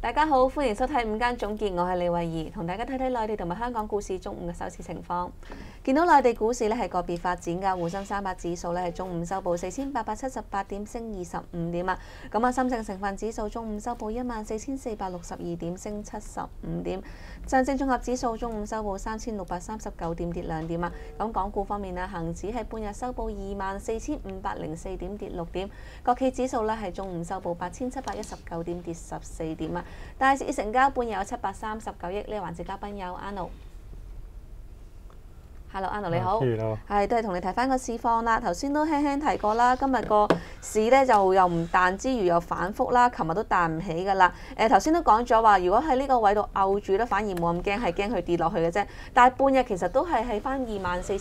大家好，歡迎收睇午間總結，我係李慧儀，同大家睇睇內地同埋香港股市中午嘅收市情況。見到內地股市咧係個別發展㗎，滬深300指數咧係中午收報4878點，升25點啊。咁啊，深證成分指數中午收報14462點，升75點。上證綜合指數中午收報3639點，跌2點啊。咁港股方面啊，恒指係半日收報24504點，跌6點。國企指數咧係中午收報8719點，跌14點啊。大市成交半日有739億，呢個環節嘉賓有 Hello， 你好，係都係同你睇翻個市況啦。頭先都輕輕提過啦，今日個市咧就又唔彈之餘又反覆啦，琴日都彈唔起噶啦。頭先都講咗話，如果喺呢個位度漚住咧，反而冇咁驚，係驚佢跌落去嘅啫。但係半日其實都係喺翻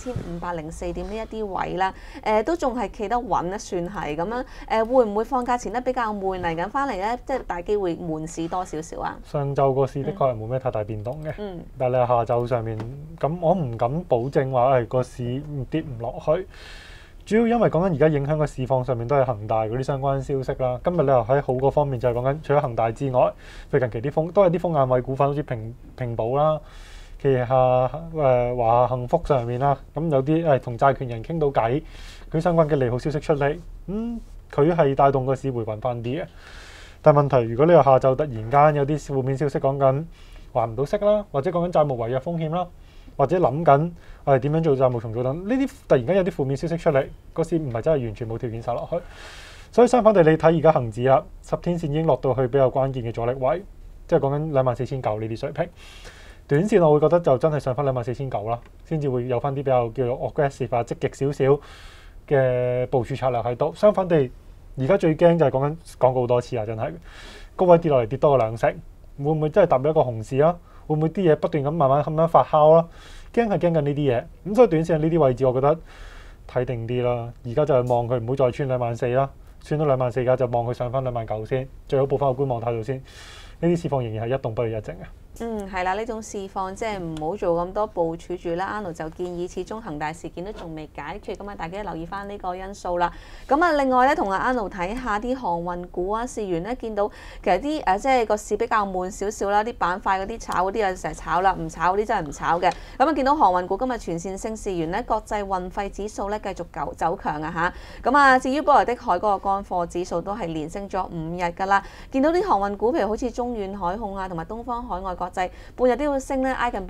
24504點呢一啲位啦，都仲係企得穩咧，算係咁樣。會唔會放假前咧比較悶嚟緊翻嚟咧？即係大機會悶市多少少啊？ 上晝個市的確係冇咩太大變動嘅，但係下晝上面咁，我唔敢保證話個市唔跌唔落去。主要因為講緊而家影響個市況上面都係恒大嗰啲相關消息啦。今日你又喺好嗰方面就係講緊，除咗恒大之外，譬如近期啲都係啲風眼位股份，好似平保啦，旗下華夏幸福上面啦，咁有啲同債權人傾到偈，佢相關嘅利好消息出嚟，佢係帶動個市回穩翻啲嘅。但係問題，如果你話下晝突然間有啲負面消息講緊還唔到息啦，或者講緊債務違約風險啦，或者諗緊點樣做債務重組等，呢啲突然間有啲負面消息出嚟，個市唔係真係完全冇條件殺落去。所以相反地，你睇而家恒指啊，10天線已經落到去比較關鍵嘅阻力位，即係講緊24900呢啲水平。短線我會覺得就真係上翻24900啦，先至會有翻啲比較叫做 aggressive 啊積極少少嘅部署策略喺度。相反地，而家最驚就係講過好多次啊，真係高位跌落嚟跌多過2成，會唔會真係踏入一個熊市啊？會唔會啲嘢不斷咁慢慢咁樣發酵啦？驚係驚緊呢啲嘢，咁所以短線呢啲位置我覺得睇定啲啦。而家就係望佢唔好再穿24000啦，穿到24000㗎就望佢上翻29000先，最好報翻個觀望態度先。呢啲市況仍然係一動不如一靜嘅。 係啦，呢種市況即係唔好做咁多部署住啦。阿奴就建議，始終恒大事件都仲未解決，咁啊大家留意翻呢個因素啦。咁啊另外咧，同阿奴睇下啲航運股啊，試完咧見到其實啲即係個市比較悶少少啦，啲板塊嗰啲炒嗰啲啊成日炒啦，唔炒嗰啲真係唔炒嘅。咁啊見到航運股今日全線升，試完咧國際運費指數咧繼續走強啊嚇。咁啊至於波羅的海嗰個乾貨指數都係連升咗5日㗎啦。見到啲航運股譬如好似中遠海控啊，同埋東方海外國際半日都要升咧，挨近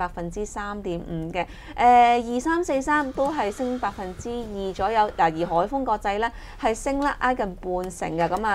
3.5%嘅。2343都係升2%左右。而海豐國際咧係升啦，挨近半成嘅。咁啊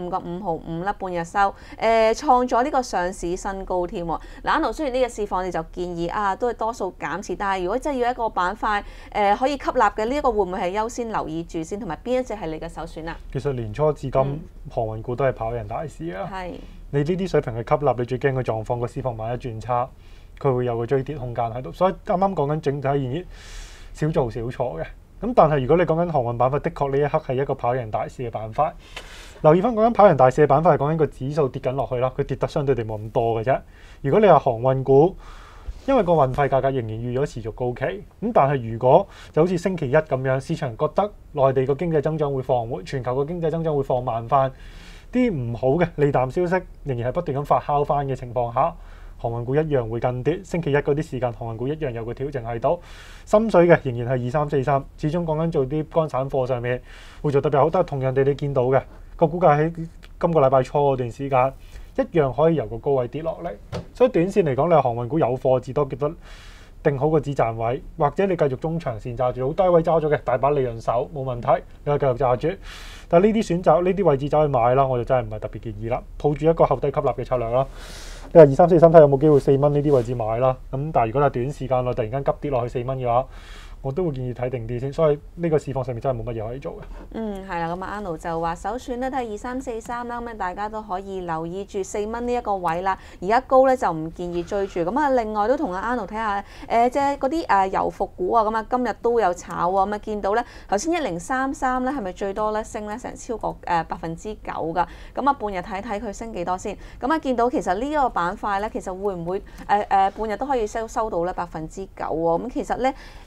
35.555啦，半日收創咗呢個上市新高添。阿奴雖然呢個市況你就建議都係多數減持，但係如果真係要一個板塊可以吸納嘅，呢一個會唔會係優先留意住先？同埋邊一隻係你嘅首選啊？ 其實年初至今，航運股都係跑贏大市啊。 係。 你呢啲水平去吸納，你最驚嘅狀況個市況萬一轉差，佢會有個追跌空間喺度。所以啱啱講緊整體而言，少做少錯嘅。咁但係如果你講緊航運板塊，的確呢一刻係一個跑贏大市嘅板塊。留意翻講緊跑贏大市嘅板塊係講緊個指數跌緊落去啦，佢跌得相對地冇咁多嘅啫。如果你話航運股，因為個運費價格仍然預咗持續高企，咁但係如果就好似星期一咁樣，市場覺得內地個經濟增長會放緩，全球個經濟增長會放慢翻。啲唔好嘅利淡消息仍然係不斷咁發酵翻嘅情況下，航運股一樣會跟跌。星期一嗰啲時間，航運股一樣有個調整喺度。深水嘅仍然係2343，始終講緊做啲乾散貨上面會做得比較好。但係同樣地，你見到嘅個股價喺今個禮拜初嗰段時間一樣可以由個高位跌落嚟。所以短線嚟講，你航運股有貨至多記得定好個止賺位，或者你繼續中長線揸住，好低位揸咗嘅大把利潤手冇問題，你可以繼續揸住。但係呢啲選擇，呢啲位置走去買啦，我就真係唔係特別建議啦。抱住一個後低吸納嘅策略啦。你話2343睇有冇機會4蚊呢啲位置買啦。咁但係如果係短時間內突然間急跌落去4蚊嘅話，我都會建議睇定啲先。所以呢個市況上面真係冇乜嘢可以做嘅。 係啦，咁阿奴就話首選咧睇2343啦，咁大家都可以留意住4蚊呢一個位啦。而家高咧就唔建議追住。咁啊，另外都同阿奴睇下即係嗰啲油服股啊，咁啊今日都有炒喎。咁啊見到咧頭先1033咧係咪最多咧升咧成超過9%㗎？咁啊半日睇睇佢升幾多先。咁啊見到其實呢一個板塊咧，其實會唔會半日都可以收到咧9%喎？咁其實咧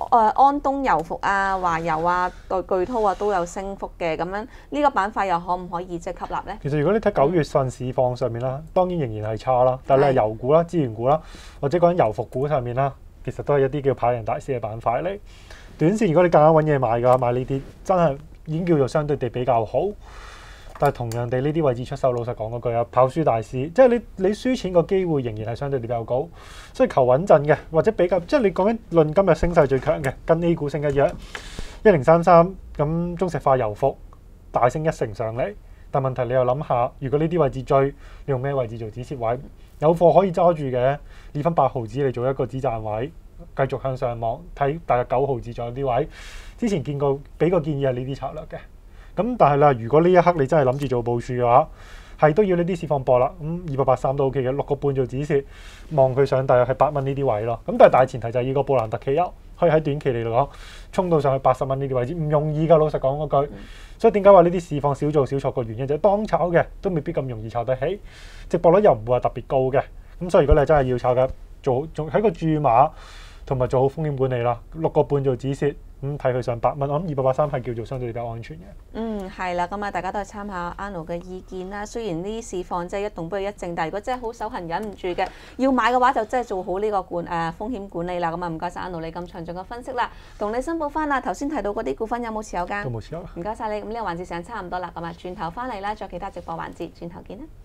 安東油服啊、華油啊、對巨濤啊都有升幅嘅，咁樣呢個板塊又可唔可以即係吸納咧？ 其實如果你睇9月份市況上面啦，當然仍然係差啦，但係你係油股啦、資源股啦，或者講緊油服股上面啦，其實都係一啲叫跑贏大市嘅板塊嚟。短線如果你夾硬揾嘢買嘅話，買呢啲真係已經叫做相對地比較好。但係同樣地呢啲位置出手，老實講嗰句啊，跑輸大市，即係你輸錢個機會仍然係相對地比較高，所以求穩陣嘅，或者比較即係你講緊論今日升勢最強嘅，跟 A 股升一樣1033，咁中石化油服大升1成上嚟，但問題你又諗下，如果呢啲位置追，你用咩位置做止蝕位？有貨可以揸住嘅，2分8毫子嚟做一個止賺位，繼續向上望，睇大約9毫子左右啲位。之前見過俾個建議係呢啲策略嘅。咁但係啦，如果呢一刻你真係諗住做部署嘅話，係都要呢啲市況搏啦。咁283都 OK 嘅，6個半做止蝕，望佢上大約係8蚊呢啲位咯。咁但係大前提就係要個布蘭特期油可以喺短期嚟講衝到上去80蚊呢啲位置，唔容易㗎。老實講嗰句，所以點解話呢啲市況少做少錯個原因就係當炒嘅都未必咁容易炒得起，值博率又唔會話特別高嘅。咁所以如果你真係要炒嘅，做喺個注碼同埋做好風險管理啦，6個半做止蝕。睇佢上8蚊，我諗283係叫做相對比較安全嘅。 係啦，咁啊，大家都係參考Arnold嘅意見啦。雖然呢啲市況即係一動不如一靜，但係如果真係好手痕忍唔住嘅，要買嘅話就真係做好呢個風險管理啦。咁啊，唔該晒Arnold你咁詳盡嘅分析啦。同你申報翻啦，頭先提到嗰啲股份有冇持有㗎？ 都冇持有。 唔該晒你，咁呢個環節時間差唔多啦，咁啊，轉頭翻嚟啦，再其他直播環節，轉頭見啦。